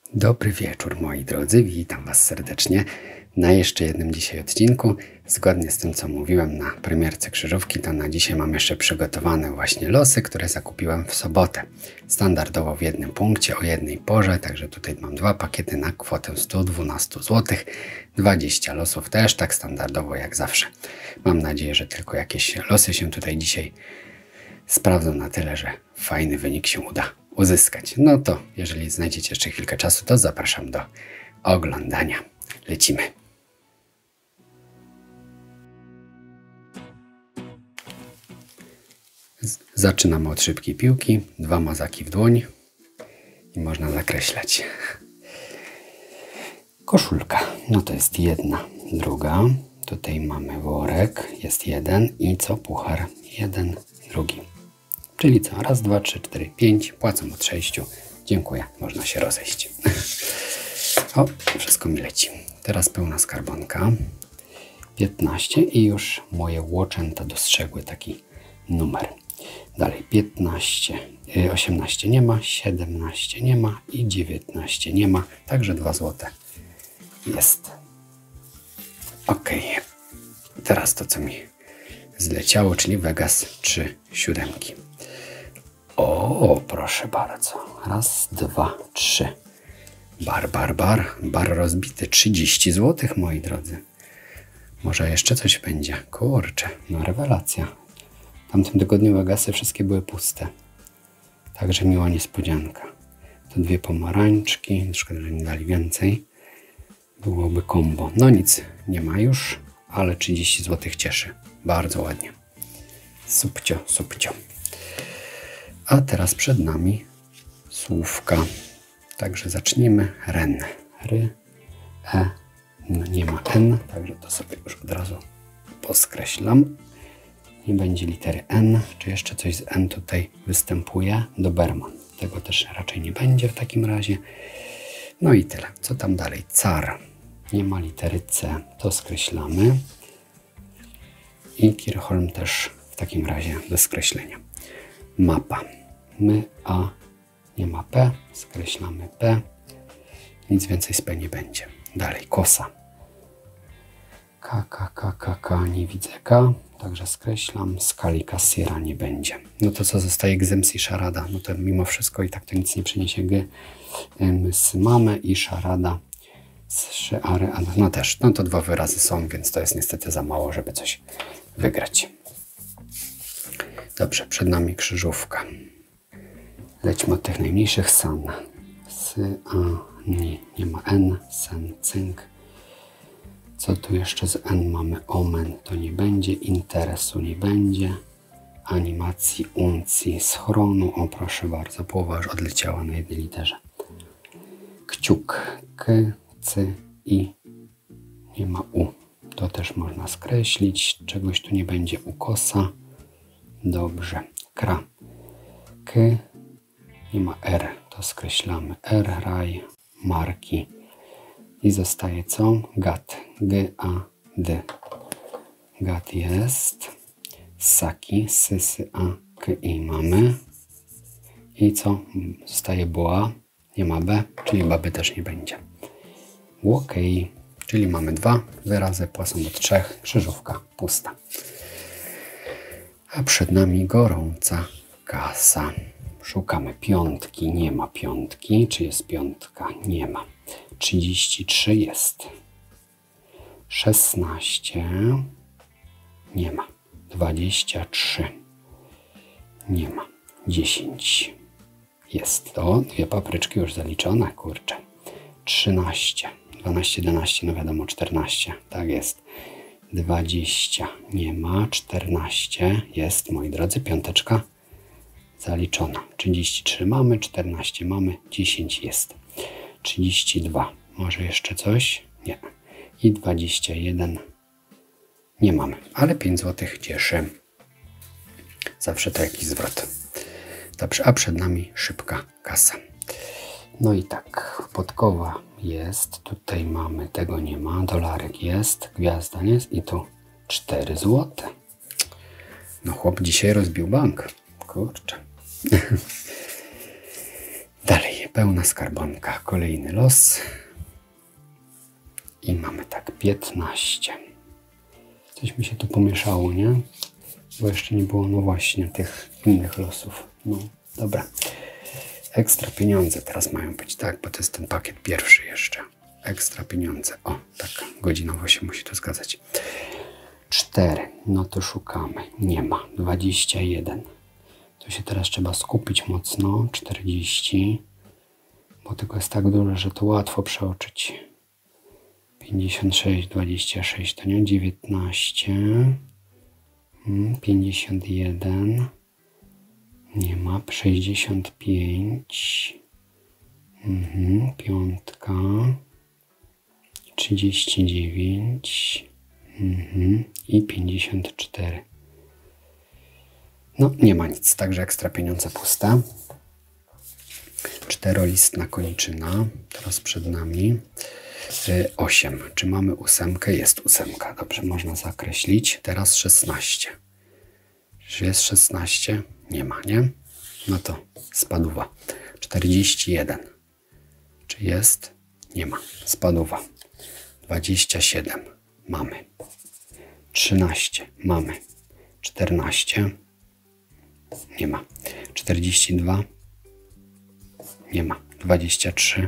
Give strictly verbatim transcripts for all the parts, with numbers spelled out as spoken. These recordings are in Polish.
Dobry wieczór, moi drodzy, witam Was serdecznie na jeszcze jednym dzisiaj odcinku. Zgodnie z tym, co mówiłem na premierce krzyżówki, to na dzisiaj mam jeszcze przygotowane właśnie losy, które zakupiłem w sobotę. Standardowo w jednym punkcie, o jednej porze, także tutaj mam dwa pakiety na kwotę sto dwanaście złotych. dwadzieścia losów też, tak standardowo jak zawsze. Mam nadzieję, że tylko jakieś losy się tutaj dzisiaj sprawdzą na tyle, że fajny wynik się uda uzyskać. No to jeżeli znajdziecie jeszcze chwilkę czasu, to zapraszam do oglądania. Lecimy. Z Zaczynamy od szybkiej piłki. Dwa mazaki w dłoń i można zakreślać. Koszulka. No to jest jedna, druga. Tutaj mamy worek. Jest jeden i co? Puchar. Jeden, drugi. Czyli co? Raz, dwa, trzy, cztery, pięć. Płacą od sześciu. Dziękuję. Można się rozejść. O, wszystko mi leci. Teraz pełna skarbonka. piętnaście i już moje łoczęta dostrzegły taki numer. Dalej piętnaście, osiemnaście nie ma, siedemnaście nie ma i dziewiętnaście nie ma. Także dwa złote jest. Ok. Teraz to, co mi zleciało, czyli Vegas trzy siódemki. O, proszę bardzo. Raz, dwa, trzy. Bar, bar, bar. Bar rozbity. trzydzieści złotych, moi drodzy. Może jeszcze coś będzie. Kurczę, no rewelacja. W tamtym tygodniu Vegasy wszystkie były puste. Także miła niespodzianka. To dwie pomarańczki. Szkoda, że nie dali więcej. Byłoby kombo. No nic, nie ma już, ale trzydzieści złotych cieszy. Bardzo ładnie. Subcio, subcio. A teraz przed nami słówka. Także zacznijmy. Ren. Ry, e, no nie ma N, także to sobie już od razu poskreślam. Nie będzie litery N. Czy jeszcze coś z N tutaj występuje? Doberman. Tego też raczej nie będzie w takim razie. No i tyle. Co tam dalej? Car. Nie ma litery C. To skreślamy. I Kirchholm też w takim razie do skreślenia. Mapa. My, A. Nie ma P. Skreślamy P. Nic więcej z P nie będzie. Dalej. Kosa. K, K, K, K, K. Nie widzę K. Także skreślam. Skali Kassiera nie będzie. No to co zostaje? Gzems i szarada. No to mimo wszystko i tak to nic nie przyniesie. G. My mamy i szarada. Trzy, ary, a no też. No to dwa wyrazy są, więc to jest niestety za mało, żeby coś wygrać. Dobrze, przed nami krzyżówka. Lećmy od tych najmniejszych. San. Sy, a, nie, nie ma N. Sen, cynk. Co tu jeszcze z N mamy? Omen to nie będzie. Interesu nie będzie. Animacji, uncji, schronu. O, proszę bardzo, połowa już odleciała na jednej literze. Kciuk. K, C, I. Nie ma U. To też można skreślić. Czegoś tu nie będzie. Ukosa. Dobrze. Kra. K. Nie ma R. To skreślamy. R, raj, marki. I zostaje co? Gat. G, A, D. Gat jest. Saki. Sysy, A, K, I mamy. I co? Zostaje boa. Nie ma B, czyli baby też nie będzie. Ok. Czyli mamy dwa wyrazy. Płacą do trzech. Krzyżówka pusta. A przed nami gorąca kasa. Szukamy piątki. Nie ma piątki. Czy jest piątka? Nie ma. trzydzieści trzy jest. szesnaście. Nie ma. dwadzieścia trzy. Nie ma. dziesięć. Jest to. Dwie papryczki już zaliczone. Kurczę. trzynaście. dwanaście, jedenaście. No wiadomo. czternaście. Tak jest. dwadzieścia. Nie ma. czternaście. Jest. Moi drodzy. Piąteczka zaliczona. trzydzieści trzy mamy. czternaście mamy. dziesięć jest. trzydzieści dwa. Może jeszcze coś? Nie. I dwadzieścia jeden. Nie mamy. Ale pięć złotych cieszy. Zawsze to jakiś zwrot. Dobrze. A przed nami szybka kasa. No i tak. Podkowa jest. Tutaj mamy. Tego nie ma. Dolarek jest. Gwiazda jest. I tu cztery złote. No chłop dzisiaj rozbił bank. Kurczę. Dalej. Pełna skarbonka. Kolejny los. I mamy tak piętnaście. Coś mi się tu pomieszało, nie? Bo jeszcze nie było, no właśnie, tych innych losów. No, dobra. Ekstra pieniądze teraz mają być, tak? Bo to jest ten pakiet pierwszy jeszcze. Ekstra pieniądze. O, tak, godzinowo się musi to zgadzać. cztery. No to szukamy. Nie ma. dwadzieścia jeden. To się teraz trzeba skupić mocno. czterdzieści. Bo tego jest tak dużo, że to łatwo przeoczyć. pięćdziesiąt sześć, dwadzieścia sześć to nie. dziewiętnaście. pięćdziesiąt jeden. Nie ma. sześćdziesiąt pięć. Mhm, piątka. trzydzieści dziewięć. Mhm, i pięćdziesiąt cztery. No, nie ma nic. Także ekstra pieniądze puste. Czterolistna koniczyna. Teraz przed nami. osiem. Czy mamy ósemkę? Jest ósemka. Dobrze, można zakreślić. Teraz szesnaście. Czy jest szesnaście? Nie ma, nie? No to spadówa. czterdzieści jeden. Czy jest? Nie ma. Spadówa. dwadzieścia siedem. Mamy. trzynaście. Mamy. czternaście. Nie ma. czterdzieści dwa. Nie ma. dwadzieścia trzy.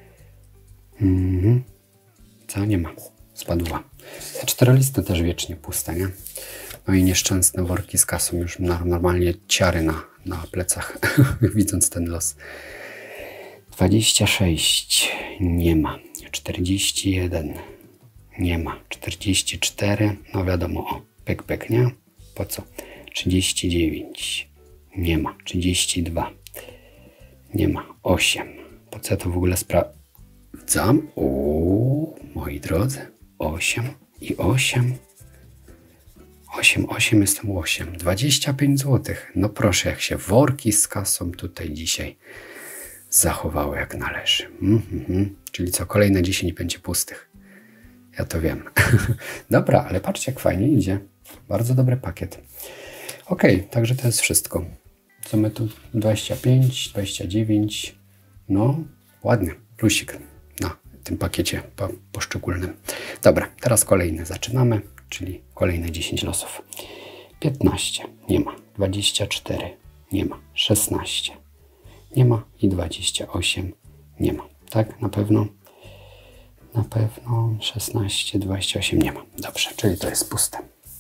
Mhm. Co? Nie ma. Spadła. Te czterolisty też wiecznie puste, nie? No i nieszczęsne worki z kasą. Już normalnie ciary na, na plecach, widząc ten los. dwadzieścia sześć. Nie ma. czterdzieści jeden. Nie ma. czterdzieści cztery. No wiadomo, o, pyk, pyk, nie? Po co? trzydzieści dziewięć. Nie ma. trzydzieści dwa. Nie ma. osiem. Po co ja to w ogóle sprawdzam? O, moi drodzy. osiem i osiem. osiem, osiem, jestem osiem. dwadzieścia pięć złotych. No proszę, jak się worki z kasą tutaj dzisiaj zachowały jak należy. Mm -hmm. Czyli co, kolejne dziesięć będzie pustych. Ja to wiem. Dobra, ale patrzcie, jak fajnie idzie. Bardzo dobry pakiet. Ok, także to jest wszystko. Co my tu? dwadzieścia pięć, dwadzieścia dziewięć. No, ładnie. Plusik na tym pakiecie po, poszczególnym. Dobra, teraz kolejny zaczynamy, czyli kolejne dziesięć losów. piętnaście. Nie ma. dwadzieścia cztery. Nie ma. szesnaście. Nie ma. I dwadzieścia osiem. Nie ma. Tak? Na pewno? Na pewno. szesnaście, dwadzieścia osiem. Nie ma. Dobrze, czyli to jest puste.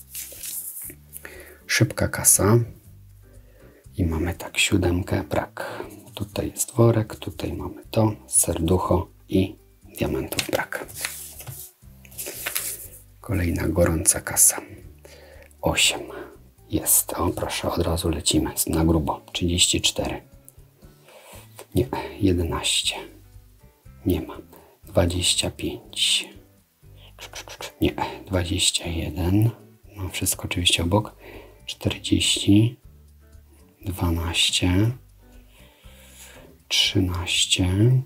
Szybka kasa. I mamy tak siódemkę, brak. Tutaj jest worek, tutaj mamy to, serducho i diamentów brak. Kolejna gorąca kasa. osiem. Jest. O, proszę, od razu lecimy na grubo. trzydzieści cztery. Nie. jedenaście. Nie ma. dwadzieścia pięć. Nie. dwadzieścia jeden. No wszystko oczywiście obok. czterdzieści. dwanaście. trzynaście.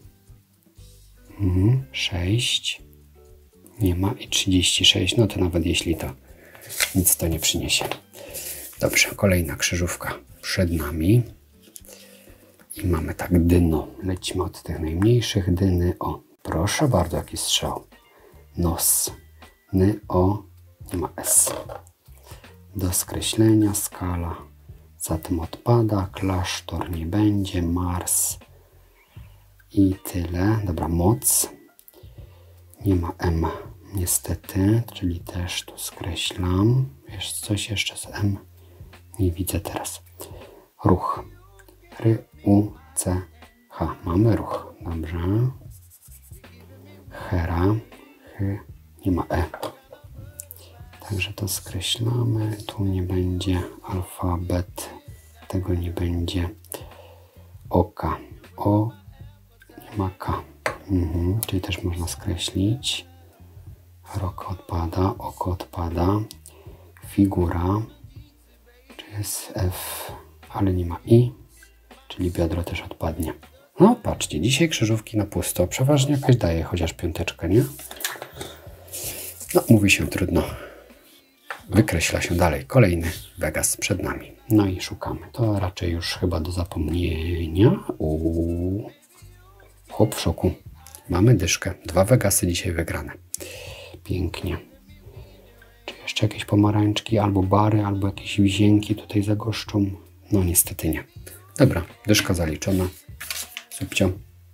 Mhm, sześć. Nie ma i trzydzieści sześć. No to nawet jeśli to nic to nie przyniesie. Dobrze, kolejna krzyżówka przed nami. I mamy tak dyno. Lecimy od tych najmniejszych. Dyny. O, proszę bardzo, jaki strzał. Nos. Ny, o. Nie ma S. Do skreślenia skala. Zatem odpada. Klasztor nie będzie. Mars. I tyle. Dobra, moc. Nie ma M. Niestety, czyli też tu skreślam. Wiesz, coś jeszcze z M? Nie widzę teraz. Ruch. R, U, C, H. Mamy ruch. Dobrze. Hera. H. Nie ma E. Także to skreślamy. Tu nie będzie alfabet. Tego nie będzie. Oka. O. Nie ma K. Mhm. Czyli też można skreślić. Rok odpada. Oko odpada. Figura. Czy jest F? Ale nie ma I. Czyli biodro też odpadnie. No patrzcie, dzisiaj krzyżówki na pusto. Przeważnie jakaś daje chociaż piąteczkę, nie? No mówi się trudno. Wykreśla się dalej. Kolejny Vegas przed nami. No i szukamy. To raczej już chyba do zapomnienia. Uuu. Chłop w szoku. Mamy dyszkę. Dwa Vegasy dzisiaj wygrane. Pięknie. Czy jeszcze jakieś pomarańczki, albo bary, albo jakieś wisienki tutaj zagoszczą? No niestety nie. Dobra, dyszka zaliczona. Subcio.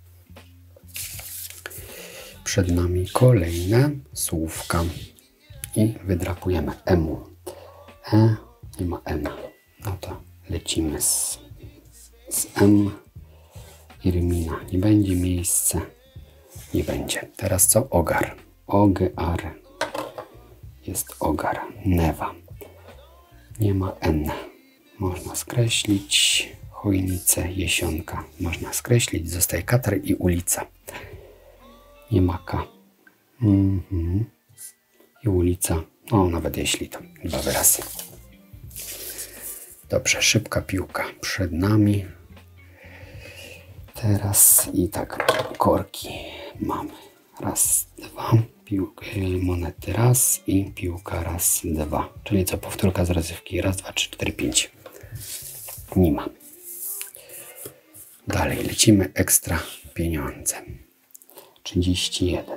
Przed nami kolejne słówka. I wydrapujemy emu. E, nie ma N. No to lecimy z, z M. Irmina. Nie będzie miejsce. Nie będzie. Teraz co? Ogar. Ogar. Jest ogar. Newa. Nie ma N. Można skreślić. Chojnicę, jesionka. Można skreślić. Zostaje katar i ulica. Nie ma K. Mhm. I ulica. No, nawet jeśli to dwa wyrazy. Dobrze, szybka piłka przed nami. Teraz i tak, korki mamy. Raz, dwa. Piłki, monety raz i piłka raz, dwa. Czyli co, powtórka z rozrywki. Raz, dwa, trzy, cztery, pięć. Nie ma. Dalej lecimy. Ekstra pieniądze. trzydzieści jeden.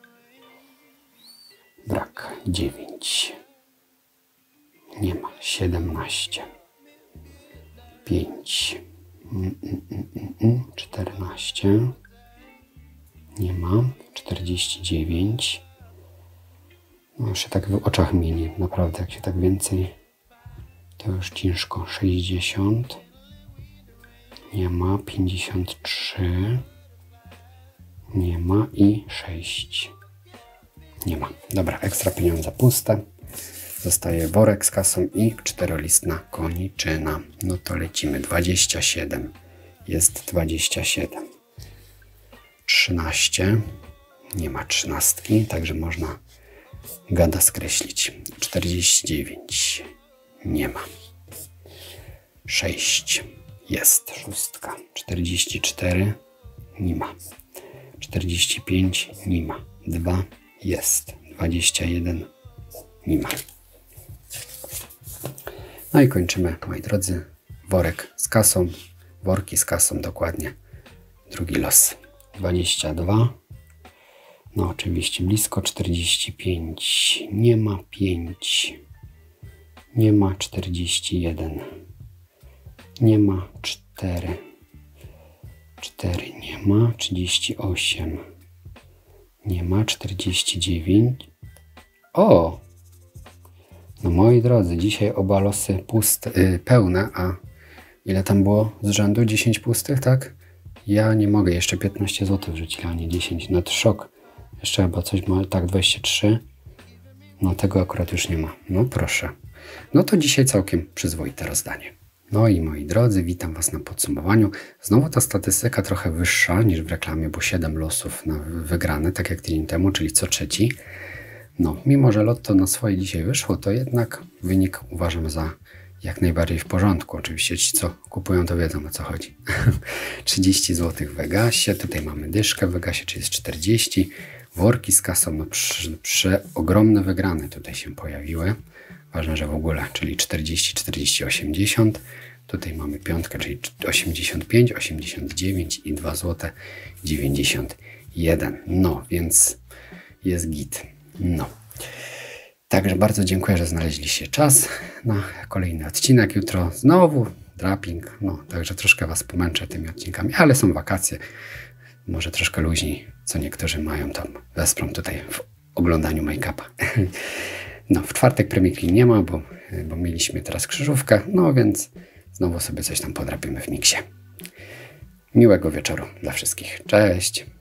Brak. dziewięć. Nie ma. siedemnaście. pięć. Mm, mm, mm, mm. czternaście. Nie ma. czterdzieści dziewięć. No już się tak w oczach mieni. Naprawdę, jak się tak więcej, to już ciężko. sześćdziesiąt. Nie ma. pięćdziesiąt trzy. Nie ma. I sześć. Nie ma. Dobra, ekstra pieniądze puste. Zostaje worek z kasą i czterolistna koniczyna. No to lecimy. dwadzieścia siedem. Jest dwadzieścia siedem. trzynaście. Nie ma trzynastki, także można gada skreślić. czterdzieści dziewięć. Nie ma. sześć. Jest szóstka. czterdzieści cztery. Nie ma. czterdzieści pięć. Nie ma. dwa. Jest. dwadzieścia jeden. Nie ma. No i kończymy, moi drodzy, worek z kasą. Worki z kasą dokładnie. Drugi los. dwadzieścia dwa. No oczywiście blisko. czterdzieści pięć. Nie ma. pięć. Nie ma. czterdzieści jeden. Nie ma. cztery. cztery. Nie ma. trzydzieści osiem. Nie ma. czterdzieści dziewięć. O! No moi drodzy, dzisiaj oba losy puste, yy, pełne, a ile tam było z rzędu? dziesięć pustych, tak? Ja nie mogę, jeszcze piętnaście złotych wrzucili, a nie dziesięć. No to szok. Jeszcze chyba coś ma, tak, dwadzieścia trzy. No tego akurat już nie ma. No proszę. No to dzisiaj całkiem przyzwoite rozdanie. No i moi drodzy, witam Was na podsumowaniu. Znowu ta statystyka trochę wyższa niż w reklamie, bo siedem losów na wygrane, tak jak tydzień temu, czyli co trzeci. No, mimo że lotto na swoje dzisiaj wyszło, to jednak wynik uważam za jak najbardziej w porządku. Oczywiście ci, co kupują, to wiedzą, o co chodzi. trzydzieści złotych w Vegasie, tutaj mamy dyszkę w Vegasie, czyli jest czterdzieści. Worki z kasą, no przy, przy ogromne wygrane tutaj się pojawiły. Ważne, że w ogóle, czyli czterdzieści, czterdzieści, osiemdziesiąt. Tutaj mamy piątkę, czyli osiemdziesiąt pięć, osiemdziesiąt dziewięć i dwa złote dziewięćdziesiąt jeden. No, więc jest git. No. Także bardzo dziękuję, że znaleźliście czas na kolejny odcinek. Jutro znowu draping. No, także troszkę Was pomęczę tymi odcinkami, ale są wakacje. Może troszkę luźniej, co niektórzy mają, tam wesprą tutaj w oglądaniu make-upa. No, w czwartek Premier League nie ma, bo, bo mieliśmy teraz krzyżówkę, no więc znowu sobie coś tam podrapimy w miksie. Miłego wieczoru dla wszystkich. Cześć!